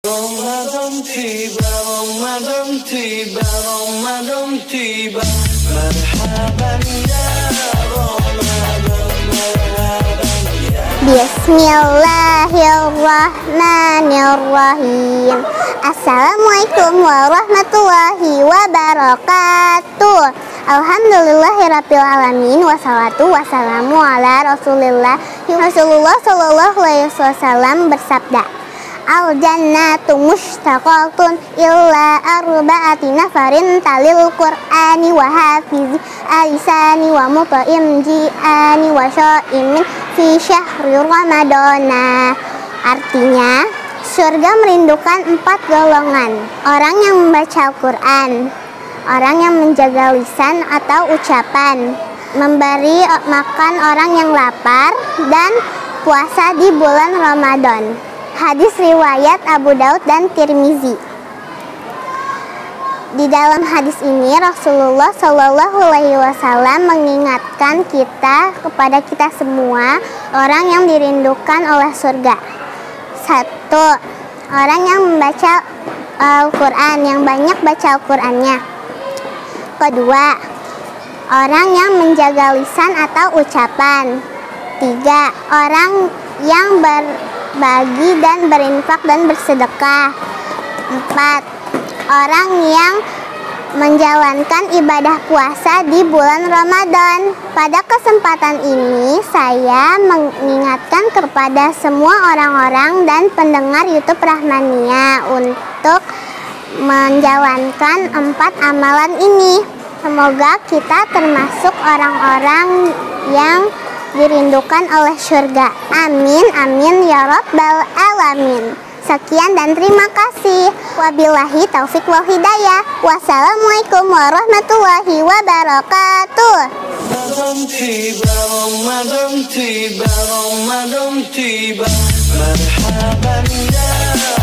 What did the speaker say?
Ramadan tiba, Ramadan tiba, Ramadan tiba. Marhaban ya Ramadan, marhaban ya. Bismillahirrahmanirrahim. Assalamualaikum warahmatullahi wabarakatuh. Alhamdulillahirabbil alamin, wassalatu wassalamu ala Rasulillah. Rasulullah sallallahu alaihi wasallam bersabda, al jannatu mushtaqatun illa arba'ati nafarin talil qur'ani wa hafizi alisani wa muta'im ji'ani wa syaimin fi syahri ramadana. Artinya, surga merindukan 4 golongan: orang yang membaca Al-Quran, orang yang menjaga lisan atau ucapan, memberi makan orang yang lapar, dan puasa di bulan Ramadan. Hadis riwayat Abu Daud dan Tirmizi. Di dalam hadis ini Rasulullah Shallallahu Alaihi Wasallam mengingatkan kepada kita semua orang yang dirindukan oleh surga. 1. Orang yang membaca Al-Quran, yang banyak baca Al-Qurannya. 2. Orang yang menjaga lisan atau ucapan. 3. Orang yang berbagi dan berinfak dan bersedekah. 4. Orang yang menjalankan ibadah puasa di bulan Ramadan. Pada kesempatan ini saya mengingatkan kepada semua orang-orang dan pendengar YouTube Rahmania untuk menjalankan 4 amalan ini. Semoga kita termasuk orang-orang yang dirindukan oleh surga. Amin, amin ya rabbal alamin. Sekian dan terima kasih. Wabillahi taufik wal hidayah. Wassalamualaikum warahmatullahi wabarakatuh. Ramadan tiba, Ramadan tiba, Ramadan tiba. Marhaban ya